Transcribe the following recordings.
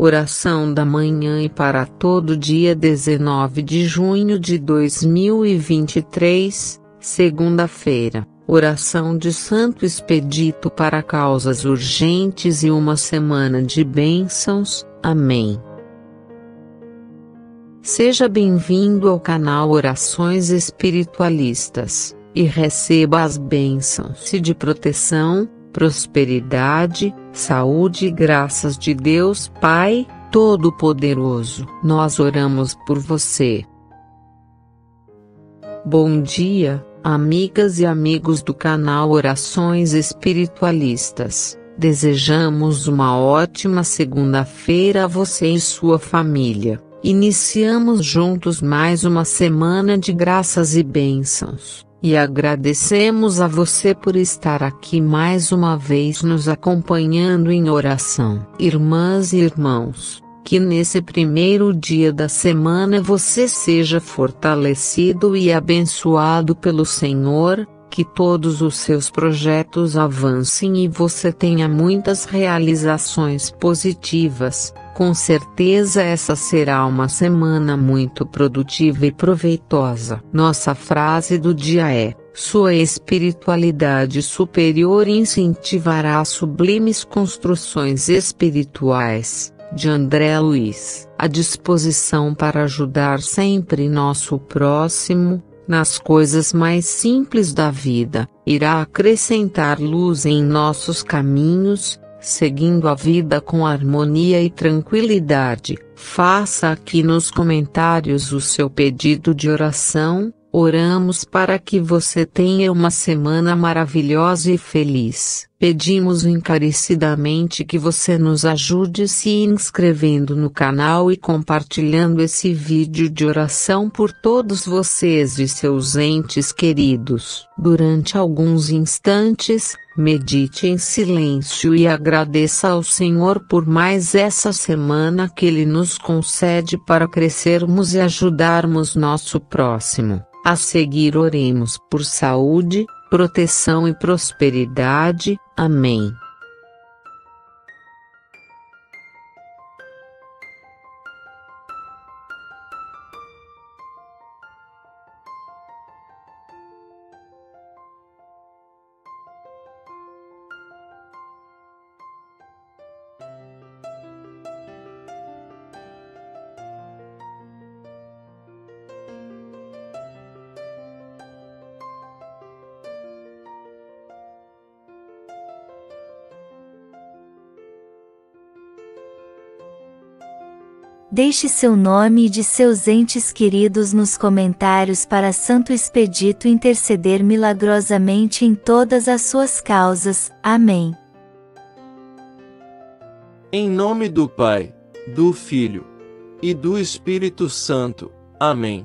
Oração da manhã e para todo dia 19 de junho de 2023, segunda-feira. Oração de Santo Expedito para causas urgentes e uma semana de bênçãos. Amém. Seja bem-vindo ao canal Orações Espiritualistas, e receba as bênçãos de proteção, prosperidade, saúde e graças de Deus Pai Todo-Poderoso. Nós oramos por você. Bom dia, amigas e amigos do canal Orações Espiritualistas. Desejamos uma ótima segunda-feira a você e sua família. Iniciamos juntos mais uma semana de graças e bênçãos, e agradecemos a você por estar aqui mais uma vez nos acompanhando em oração. Irmãs e irmãos, que nesse primeiro dia da semana você seja fortalecido e abençoado pelo Senhor, que todos os seus projetos avancem e você tenha muitas realizações positivas. Com certeza essa será uma semana muito produtiva e proveitosa. Nossa frase do dia é: sua espiritualidade superior incentivará sublimes construções espirituais. De André Luiz. A disposição para ajudar sempre nosso próximo, nas coisas mais simples da vida, irá acrescentar luz em nossos caminhos, seguindo a vida com harmonia e tranquilidade. Faça aqui nos comentários o seu pedido de oração. Oramos para que você tenha uma semana maravilhosa e feliz. Pedimos encarecidamente que você nos ajude se inscrevendo no canal e compartilhando esse vídeo de oração por todos vocês e seus entes queridos. Durante alguns instantes, medite em silêncio e agradeça ao Senhor por mais essa semana que Ele nos concede para crescermos e ajudarmos nosso próximo. A seguir oremos por saúde, proteção e prosperidade. Amém. Deixe seu nome e de seus entes queridos nos comentários para Santo Expedito interceder milagrosamente em todas as suas causas. Amém. Em nome do Pai, do Filho e do Espírito Santo. Amém.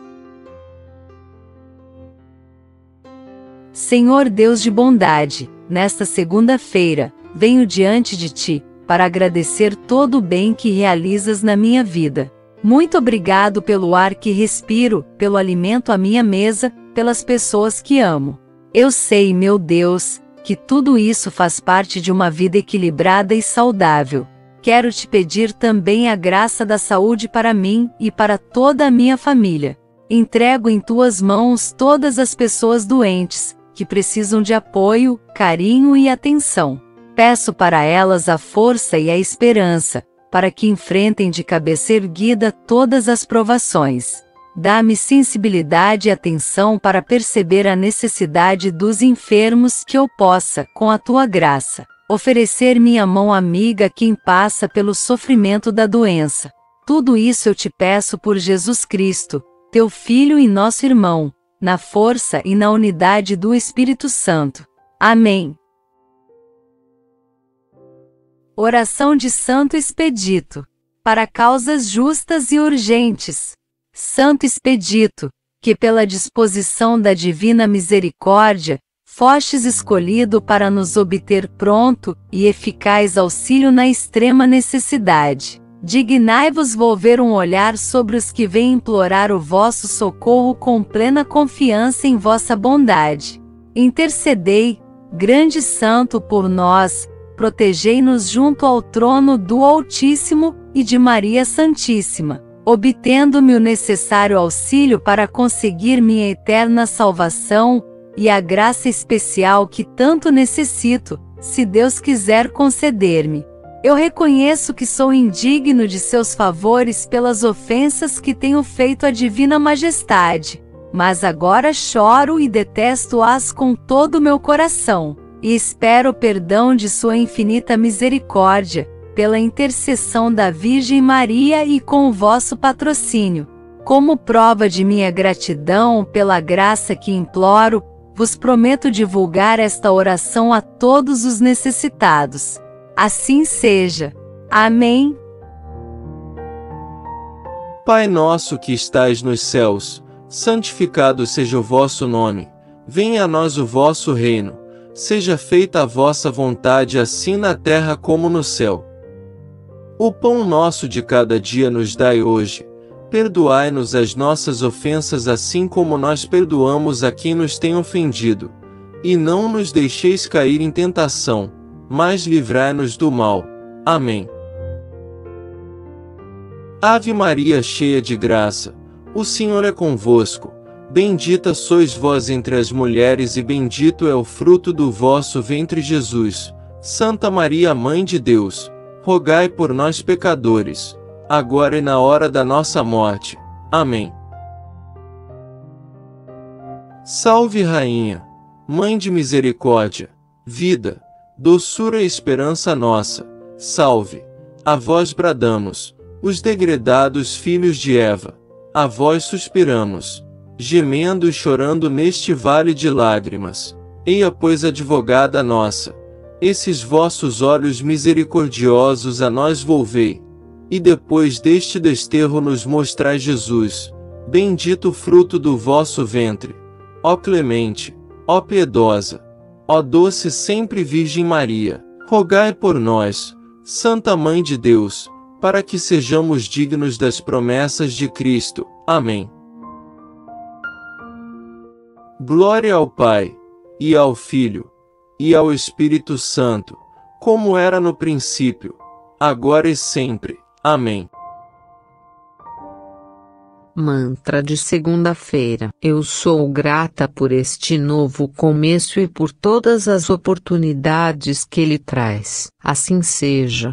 Senhor Deus de bondade, nesta segunda-feira, venho diante de Ti, para agradecer todo o bem que realizas na minha vida. Muito obrigado pelo ar que respiro, pelo alimento à minha mesa, pelas pessoas que amo. Eu sei, meu Deus, que tudo isso faz parte de uma vida equilibrada e saudável. Quero te pedir também a graça da saúde para mim e para toda a minha família. Entrego em tuas mãos todas as pessoas doentes, que precisam de apoio, carinho e atenção. Peço para elas a força e a esperança, para que enfrentem de cabeça erguida todas as provações. Dá-me sensibilidade e atenção para perceber a necessidade dos enfermos, que eu possa, com a tua graça, oferecer minha mão amiga a quem passa pelo sofrimento da doença. Tudo isso eu te peço por Jesus Cristo, teu Filho e nosso irmão, na força e na unidade do Espírito Santo. Amém. Oração de Santo Expedito, para causas justas e urgentes. Santo Expedito, que pela disposição da divina misericórdia, fostes escolhido para nos obter pronto e eficaz auxílio na extrema necessidade. Dignai-vos volver um olhar sobre os que vêm implorar o vosso socorro com plena confiança em vossa bondade. Intercedei, grande santo, por nós, protegei-nos junto ao trono do Altíssimo e de Maria Santíssima, obtendo-me o necessário auxílio para conseguir minha eterna salvação e a graça especial que tanto necessito, se Deus quiser conceder-me. Eu reconheço que sou indigno de seus favores pelas ofensas que tenho feito à Divina Majestade, mas agora choro e detesto-as com todo o meu coração, e espero o perdão de sua infinita misericórdia, pela intercessão da Virgem Maria e com o vosso patrocínio. Como prova de minha gratidão pela graça que imploro, vos prometo divulgar esta oração a todos os necessitados. Assim seja. Amém. Pai nosso que estais nos céus, santificado seja o vosso nome. Venha a nós o vosso reino. Seja feita a vossa vontade assim na terra como no céu. O pão nosso de cada dia nos dai hoje. Perdoai-nos as nossas ofensas assim como nós perdoamos a quem nos tem ofendido. E não nos deixeis cair em tentação, mas livrai-nos do mal. Amém. Ave Maria, cheia de graça, o Senhor é convosco. Bendita sois vós entre as mulheres e bendito é o fruto do vosso ventre, Jesus. Santa Maria, Mãe de Deus, rogai por nós pecadores, agora e na hora da nossa morte. Amém. Salve Rainha, Mãe de misericórdia, vida, doçura e esperança nossa, salve. A vós bradamos, os degredados filhos de Eva, a vós suspiramos, gemendo e chorando neste vale de lágrimas. Eia, pois, advogada nossa, esses vossos olhos misericordiosos a nós volvei, e depois deste desterro nos mostrai Jesus, bendito o fruto do vosso ventre. Ó clemente, ó piedosa, ó doce sempre Virgem Maria, rogai por nós, Santa Mãe de Deus, para que sejamos dignos das promessas de Cristo. Amém. Glória ao Pai, e ao Filho, e ao Espírito Santo, como era no princípio, agora e sempre. Amém. Mantra de segunda-feira. Eu sou grata por este novo começo e por todas as oportunidades que ele traz. Assim seja.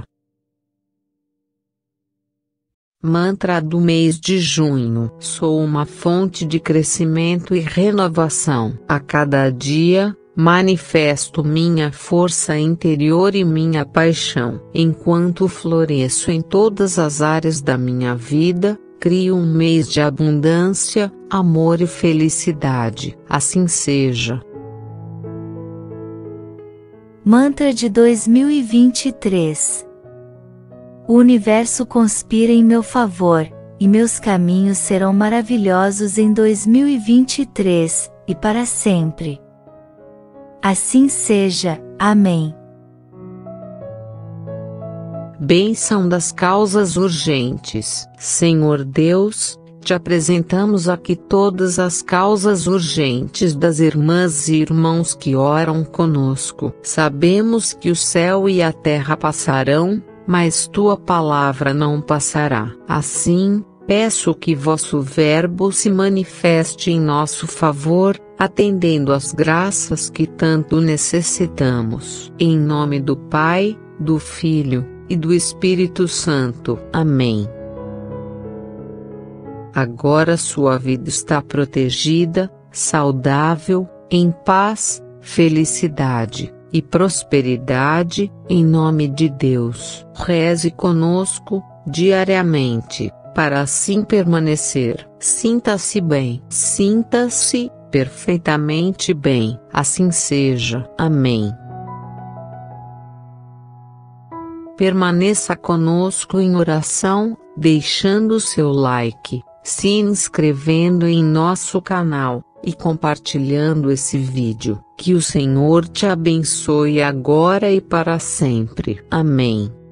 Mantra do mês de junho. Sou uma fonte de crescimento e renovação. A cada dia, manifesto minha força interior e minha paixão. Enquanto floresço em todas as áreas da minha vida, crio um mês de abundância, amor e felicidade. Assim seja. Mantra de 2023. O universo conspira em meu favor, e meus caminhos serão maravilhosos em 2023, e para sempre. Assim seja. Amém. Bênção das causas urgentes. Senhor Deus, te apresentamos aqui todas as causas urgentes das irmãs e irmãos que oram conosco. Sabemos que o céu e a terra passarão, mas tua palavra não passará. Assim, peço que vosso verbo se manifeste em nosso favor, atendendo às graças que tanto necessitamos. Em nome do Pai, do Filho e do Espírito Santo. Amém. Agora sua vida está protegida, saudável, em paz, felicidade e prosperidade, em nome de Deus. Reze conosco, diariamente, para assim permanecer. Sinta-se bem. Sinta-se perfeitamente bem. Assim seja. Amém. Permaneça conosco em oração, deixando seu like, se inscrevendo em nosso canal e compartilhando esse vídeo. Que o Senhor te abençoe agora e para sempre. Amém.